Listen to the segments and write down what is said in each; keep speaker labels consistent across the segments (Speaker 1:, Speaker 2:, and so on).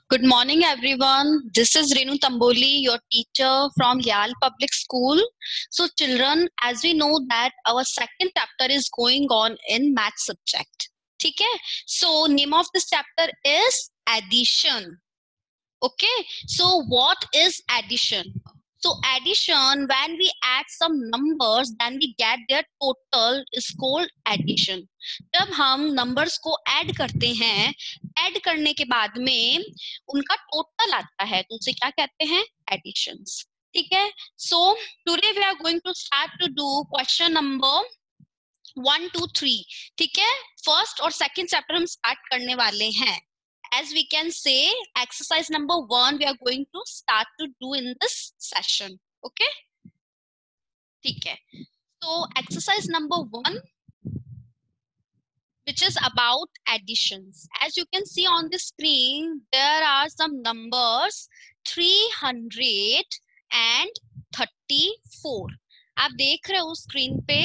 Speaker 1: Good morning, everyone. This is Renu Tamboli, your teacher from Yale Public School. So, children, as we know that our second chapter is going on in math subject. ठीक है? So, name of this chapter is addition. Okay, so what is addition? So addition, when we add some numbers then we get their total is called addition. जब हम numbers को add करते हैं, add करने के बाद में उनका total आता है तो उसे क्या कहते हैं? Additions. ठीक है? So today we are going to start to do question number 1 2 3. ठीक है? First और second chapter हम start करने वाले हैं. As we can say, exercise number 1 we are going to start to do in this session. Okay? ठीक है. So exercise number 1, which is about additions. As you can see on the screen, there are some numbers 334. आप देख रहे हो screen पे?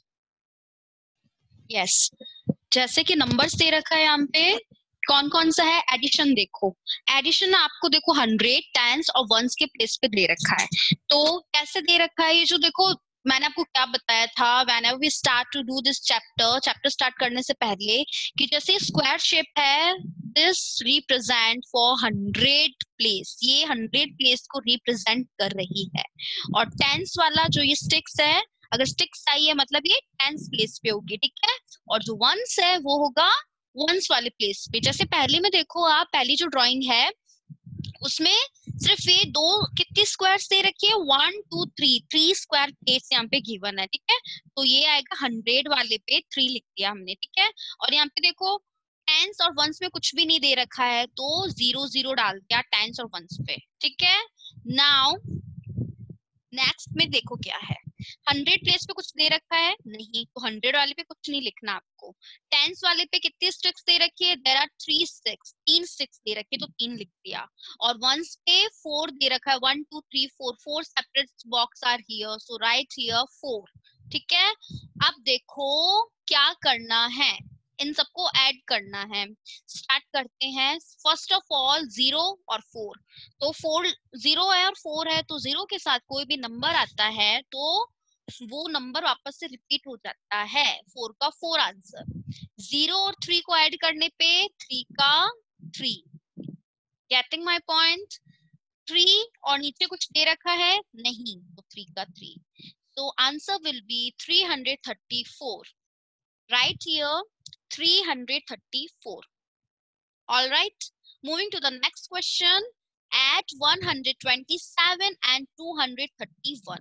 Speaker 1: Yes. जैसे कि numbers they रखा है यहाँ पे, कौन कौन सा है? एडिशन देखो, एडिशन आपको देखो 100 टेंस और वंस के प्लेस पे दे रखा है. तो कैसे दे रखा है? ये जो देखो मैंने आपको क्या बताया था whenever we start to do this chapter start करने से पहले कि जैसे स्क्वायर शेप है, this represent for 100 प्लेस, ये 100 प्लेस को रिप्रेजेंट कर रही है. और टेंस वाला जो ये स्टिक्स है, अगर स्टिक्स आई है मतलब ये टेंस प्लेस पे होगी. ठीक है? और जो वंस है वो होगा वंस वाले प्लेस पे. जैसे पहले में देखो आप, पहली जो ड्राइंग है उसमें सिर्फ ये दो कितनी स्क्वायर्स दे रखी है? 1 2 3 स्क्वायर प्लेस यहाँ पे गिवन है. ठीक है? तो ये आएगा 100 वाले पे 3 लिख दिया हमने. ठीक है? और यहाँ पे देखो टेंस और वंस में कुछ भी नहीं दे रखा है तो 0 0 डाल दिया टेंस और वंस पे. ठीक है? नाउ नेक्स्ट में देखो क्या है. 100 प्लेस पे कुछ दे रखा है? नहीं, तो 100 वाले पे कुछ नहीं लिखना आपको. टेंस वाले पे कितनी स्टिक्स दे रखी है? देयर आर 3 स्टिक्स, 3 स्टिक्स दे रखी है तो 3 लिख दिया. और वंस पे 4 दे रखा है, 1 2 3 4 separate box are here, so right here 4. ठीक है? अब देखो क्या करना है, इन सबको ऐड करना है. स्टार्ट करते हैं. फर्स्ट ऑफ ऑल 0 और 4. तो 4 0 है और 4 है तो 0 के साथ कोई भी नंबर आता है तो वो नंबर वापस से रिपीट हो जाता है. 4 का 4 आंसर. 0 और 3 को ऐड करने पे 3 का 3. Getting my point? 3 और नीचे कुछ दे रखा है? नहीं, तो 3 का 3. So answer will be 334. Right here 334. All right. Moving to the next question. At 127 and 231.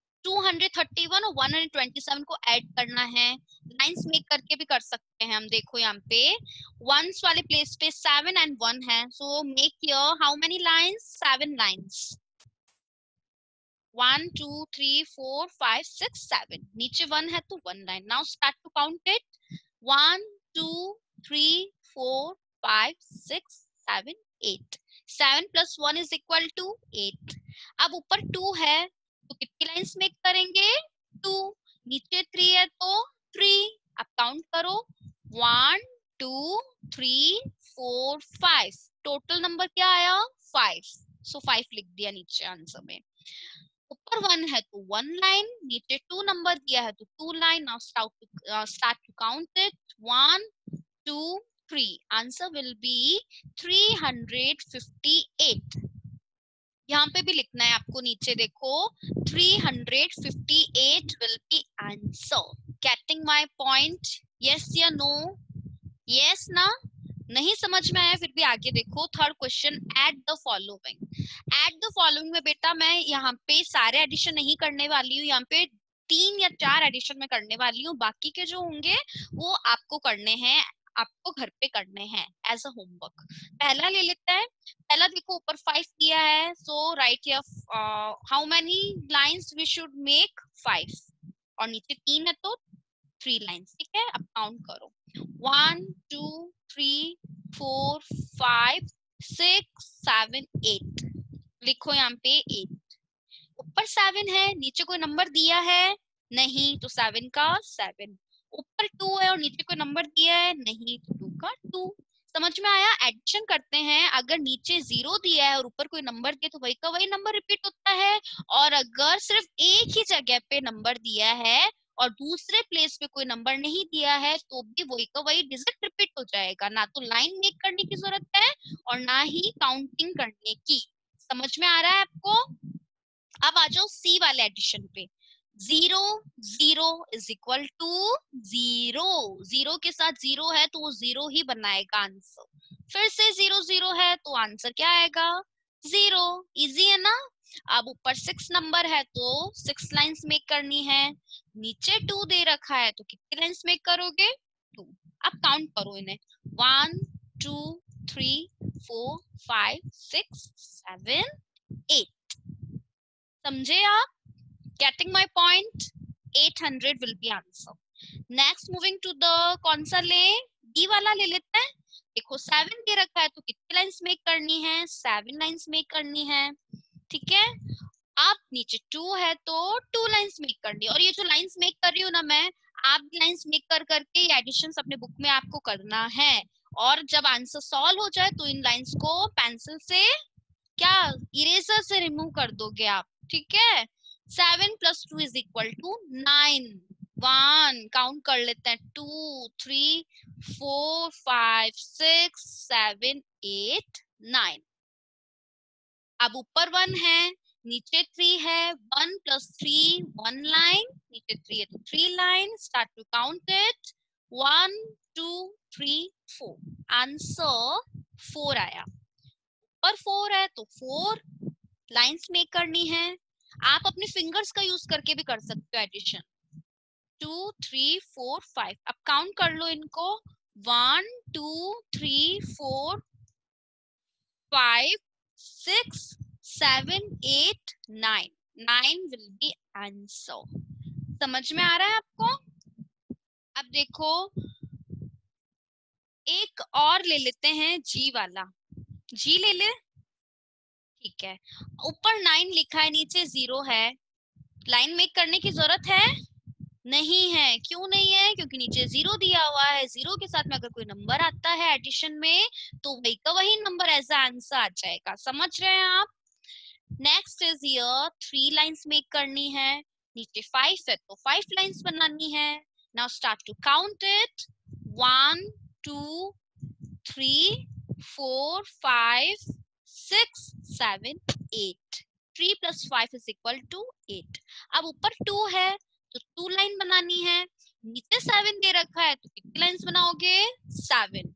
Speaker 1: 231 और 127 को ऐड करना है. लाइंस मेक करके भी कर सकते हैं हम. देखो यहाँ पे वंस वाले प्लेस पे 7 and 1 है. So make here how many lines? 7 lines. 1 2 3 4 5 6 7. नीचे 1 है तो 1 line. Now start to count it. 1 2 3 4 5 6 7 8. 7 plus 1 is equal to 8. अब ऊपर 2 है तो कितनी लाइंस मेक करेंगे? 2. नीचे 3 है तो 3. अब काउंट करो. 1 2 3 4 5. टोटल नंबर क्या आया? 5. सो 5 लिख दिया नीचे आंसर में. ऊपर 1 है तो 1 लाइन, नीचे 2 नंबर दिया है तो 2 line. Now start to count it. 1 2 3. Answer will be 358. यहाँ पे भी लिखना है आपको. नीचे देखो 358 will be answer. Getting my point? Yes या no? Yes ना? नहीं समझ में आया फिर भी आगे देखो. Third question. Add the following. Add the following में बेटा मैं यहाँ पे सारे एडिशन नहीं करने वाली हूँ. यहाँ पे 3 या 4 एडिशन में करने वाली हूँ. बाकी के जो होंगे वो आपको करने हैं, आपको घर पे करने हैं एज अ होमवर्क. पहला ले लेते हैं. पहला देखो ऊपर 5 दिया है. So right here how many lines we should make? 5. और नीचे 3 है तो 3 लाइंस. ठीक है? अब काउंट करो. 1 2 3 4 5 6 7 8. लिखो यहाँ पे 8. ऊपर 7 है, नीचे कोई नंबर दिया है? नहीं, तो 7 का 7. ऊपर 2 है और नीचे कोई नंबर दिया है? नहीं, तो 2 का 2. समझ में आया? एडिशन करते हैं, अगर नीचे 0 दिया है और ऊपर कोई नंबर दिया तो वही का वही नंबर रिपीट होता है, और अगर सिर्फ एक ही जगह पे नंबर दिया है और दूसरे प्लेस पे कोई नंबर नहीं दिया है तो भी वही का वही डिजिट रिपीट हो जाएगा। ना तो लाइन मेक करने की जरूरत है और ना ही काउंटिंग करने की। समझ में आ रहा है आपको? अब आ जाओ सी वाले एडिशन पे। 0 0 इज इक्वल टू 0, 0 के साथ 0 है तो वो 0 ही बनाएगा आंसर। फिर से 0 0 है तो आंसर क्या आएगा? 0। इजी है ना? अब ऊपर 6 नंबर है तो 6 लाइंस मेक करनी है, नीचे 2 दे रखा है तो कितनी लाइंस मेक करोगे? 2। अब काउंट करो इन्हें, 1 2 3 4 5 6 7 8। समझे आप? Getting my point? 800 will be answer. Next moving to the कौन सा ले? D वाला ले लेते हैं। देखो 7 दे रखा है तो कितनी लाइंस मेक करनी है? 7 लाइंस मेक करनी है, ठीक है। अब नीचे 2 है तो 2 लाइंस मेक करनी है, और ये जो लाइंस मेक कर रही हूँ ना मैं, आप भी लाइंस मेक कर करके ये एडिशन अपने बुक में आपको करना है, और जब आंसर सॉल्व हो जाए तो इन लाइंस को पेंसिल से क्या इरेजर से रिमूव कर दोगे आप, ठीक है। 7 + 2 इज इक्वल टू 9। 1 काउंट कर लेते हैं, 2 3 4 5 6 7 8 9। अब ऊपर 1 है, नीचे 3 है, 1 + 3 1 लाइन, नीचे 3 है तो 3 line. Start to count it, 1 2 3 4। Answer 4 आया, और 4 है तो 4 लाइंस मेक करनी है। आप अपने फिंगर्स का यूज करके भी कर सकते हो एडिशन। 2 3 4 5। अब काउंट कर लो इनको, 1 2 3 4 5 6 7 8 9। 9 विल बी आंसर। समझ में आ रहा है आपको? अब देखो एक और ले लेते हैं, जी वाला। जी ले ले, ठीक है। ऊपर 9 लिखा है, नीचे 0 है, लाइन मेक करने की जरूरत है? नहीं है। क्यों नहीं है? क्योंकि नीचे 0 दिया हुआ है। 0 के साथ में अगर कोई नंबर आता है एडिशन में तो वही का वही नंबर एज आंसर आ जाएगा। समझ रहे हैं आप? Next is here 3 lines make करनी है, नीचे 5 है तो 5 लाइंस बनानी है। Now start to count it, 1 2 3 4 5 6 7 8। 3 + 5 is equal to 8। अब ऊपर 2 है तो 2 लाइन बनानी है, नीचे 7 दे रखा है तो कितनी लाइंस बनाओगे? 7।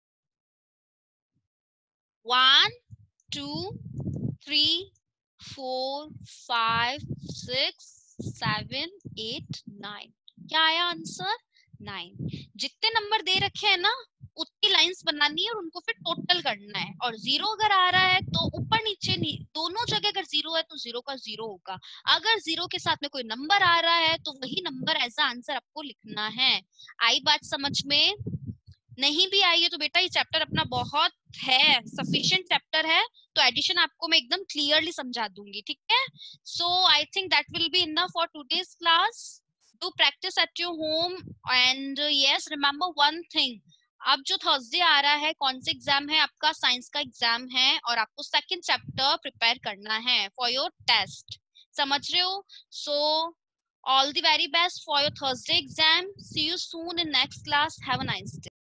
Speaker 1: 1 2 3 4 5 6 7 8 9। क्या आया आंसर? 9। जितने नंबर दे रखे हैं ना उतनी लाइंस बनानी है और उनको फिर टोटल करना है। और 0 अगर आ रहा है तो ऊपर नीचे दोनों जगह अगर 0 है तो 0 का 0 होगा। अगर 0 के साथ में कोई नंबर आ रहा है तो वही नंबर एज आंसर आपको लिखना है। आई बात समझ में? नहीं भी आई है तो बेटा ये चैप्टर अपना बहुत है, सफिशिएंट चैप्टर है, तो एडिशन आपको मैं एकदम क्लियरली समझा दूंगी, ठीक है। So I think that will be enough for today's class. Do practice at your home and yes remember one thing, अब जो थर्सडे आ रहा है कौन से एग्जाम है आपका? साइंस का एग्जाम है, और आपको सेकंड चैप्टर प्रिपेयर करना है फॉर योर टेस्ट। समझ रहे हो? सो all the very best for your Thursday exam. See you soon in next class. Have a nice day.